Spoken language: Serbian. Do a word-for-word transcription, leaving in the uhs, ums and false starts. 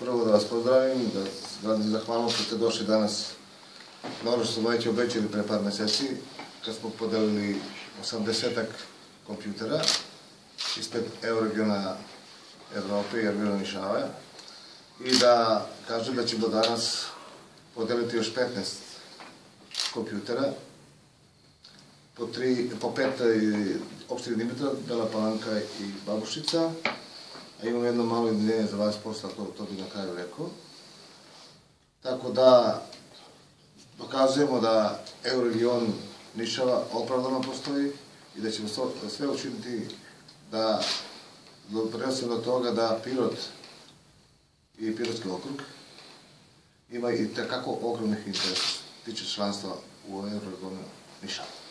prvo da vas pozdravim, da radim zahvalno što ste došli danas na ono što smo već obećali pre par meseci, kad smo podelili osamdesetak kompjutera ispred Euroregiona Evrope i Euroregiona Nišava i da kažem da ćemo danas podeliti još petnaest kompjutera po, tri, po pet opštine Dimitrov, Bela Palanka i Babuščica, a imamo jedno malo izvinjenje za vas posla, to, to bi na kraju rekao. Tako da dokazujemo da Euroregion Nišava opravdano postoji i da ćemo sve učiniti da doprinesemo do toga da Pirot i Pirotski okrug ima i tekako ogromnih interesa tiče članstva u Euroregionu Nišava.